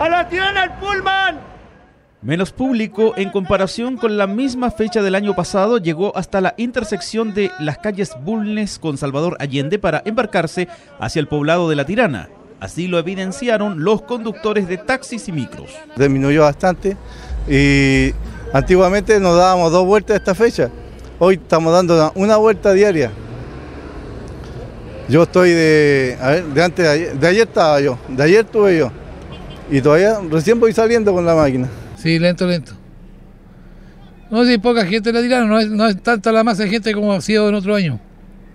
¡A la Tirana, el Pullman! Menos público en comparación con la misma fecha del año pasado llegó hasta la intersección de las calles Bulnes con Salvador Allende para embarcarse hacia el poblado de La Tirana. Así lo evidenciaron los conductores de taxis y micros. Disminuyó bastante y antiguamente nos dábamos 2 vueltas a esta fecha. Hoy estamos dando una vuelta diaria. Yo estoy de ayer estaba yo, de ayer estuve yo y todavía recién voy saliendo con la máquina. Sí, lento. No, sí, poca gente en La Tirana, no es tanta la masa de gente como ha sido en otro año.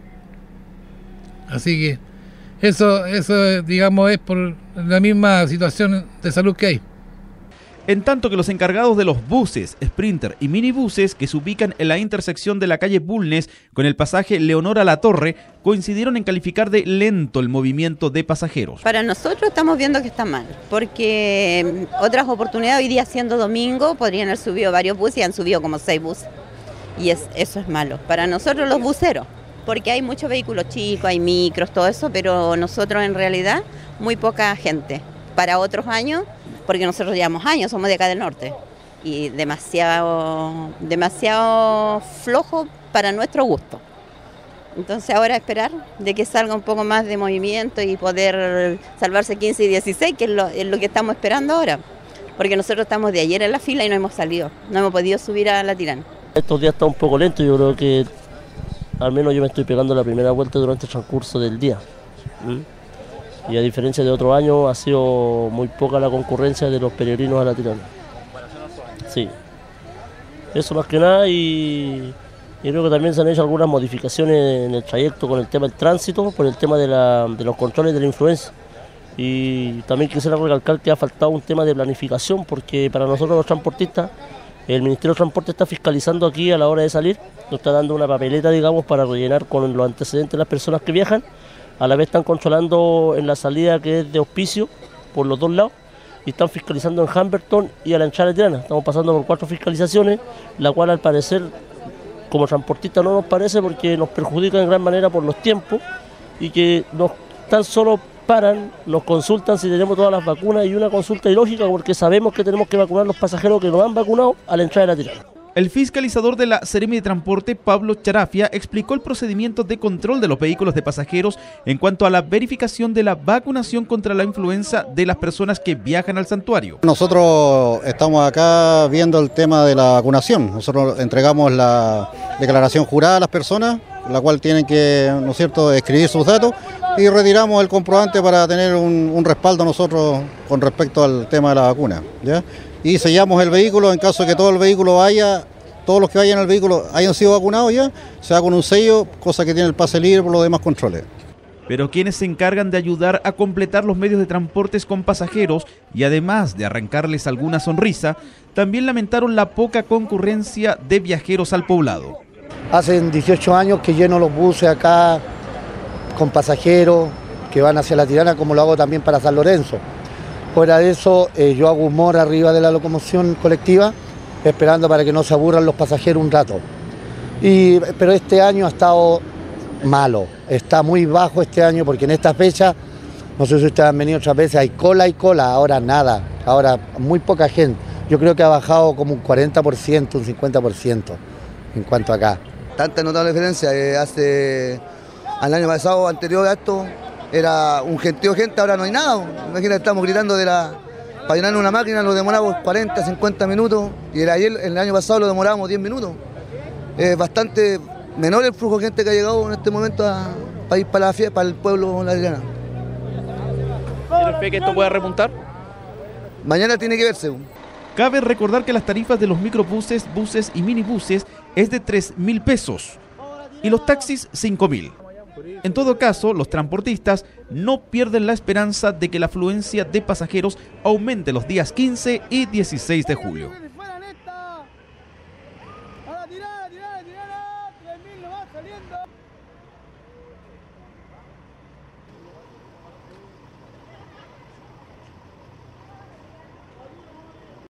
Así que eso digamos es por la misma situación de salud que hay. En tanto que los encargados de los buses, Sprinter y minibuses que se ubican en la intersección de la calle Bulnes con el pasaje Leonora La Torre coincidieron en calificar de lento el movimiento de pasajeros. Para nosotros estamos viendo que está mal, porque otras oportunidades, hoy día siendo domingo, podrían haber subido varios buses y han subido como 6 buses. Y eso es malo. Para nosotros los buceros, porque hay muchos vehículos chicos, hay micros, todo eso, pero nosotros en realidad muy poca gente. Para otros años, porque nosotros llevamos años, somos de acá del norte, y demasiado flojo para nuestro gusto. Entonces ahora esperar de que salga un poco más de movimiento y poder salvarse 15 y 16, que es lo que estamos esperando ahora, porque nosotros estamos de ayer en la fila y no hemos salido, no hemos podido subir a La Tirana. Estos días está un poco lento, yo creo que al menos yo me estoy pegando la primera vuelta durante el transcurso del día. Y a diferencia de otros años, ha sido muy poca la concurrencia de los peregrinos a La Tirana. Sí. Eso más que nada, y creo que también se han hecho algunas modificaciones en el trayecto con el tema del tránsito, por el tema de los controles de la influenza. Y también quisiera recalcar que ha faltado un tema de planificación, porque para nosotros los transportistas, el Ministerio de Transporte está fiscalizando aquí a la hora de salir, nos está dando una papeleta, digamos, para rellenar con los antecedentes de las personas que viajan. A la vez están controlando en la salida que es de Hospicio, por los 2 lados, y están fiscalizando en Humberton y a la entrada de Tirana. Estamos pasando por 4 fiscalizaciones, la cual al parecer, como transportistas no nos parece porque nos perjudica en gran manera por los tiempos y que nos tan solo paran, nos consultan si tenemos todas las vacunas y una consulta ilógica porque sabemos que tenemos que vacunar a los pasajeros que nos han vacunado a la entrada de La Tirana. El fiscalizador de la Seremi de Transporte, Pablo Charafia, explicó el procedimiento de control de los vehículos de pasajeros en cuanto a la verificación de la vacunación contra la influenza de las personas que viajan al santuario. Nosotros estamos acá viendo el tema de la vacunación. Nosotros entregamos la declaración jurada a las personas, la cual tienen que, ¿no es cierto?, escribir sus datos, y retiramos el comprobante para tener un respaldo nosotros con respecto al tema de la vacuna, ¿ya? Y sellamos el vehículo en caso de que todo el vehículo todos los que vayan al vehículo hayan sido vacunados ya, se da con un sello, cosa que tiene el pase libre por los demás controles. Pero quienes se encargan de ayudar a completar los medios de transportes con pasajeros y además de arrancarles alguna sonrisa, también lamentaron la poca concurrencia de viajeros al poblado. Hace 18 años que lleno los buses acá con pasajeros que van hacia La Tirana, como lo hago también para San Lorenzo. Fuera de eso, yo hago humor arriba de la locomoción colectiva, esperando para que no se aburran los pasajeros un rato. Pero este año ha estado malo, está muy bajo este año, porque en esta fecha, no sé si ustedes han venido otras veces, hay cola, ahora nada, ahora muy poca gente. Yo creo que ha bajado como un 40%, un 50% en cuanto a acá. Tanta notable diferencia, al año pasado, anterior a esto, era un gentío de gente, ahora no hay nada. Imagínate, estamos gritando para llenar una máquina, lo demoramos 40, 50 minutos, y el año pasado lo demorábamos 10 minutos. Es bastante menor el flujo de gente que ha llegado en este momento para ir para la fiesta, para el pueblo de La Tirana. ¿Tiene fe que esto pueda repuntar? Mañana tiene que verse. Cabe recordar que las tarifas de los microbuses, buses y minibuses es de 3.000 pesos y los taxis 5.000. En todo caso, los transportistas no pierden la esperanza de que la afluencia de pasajeros aumente los días 15 y 16 de julio.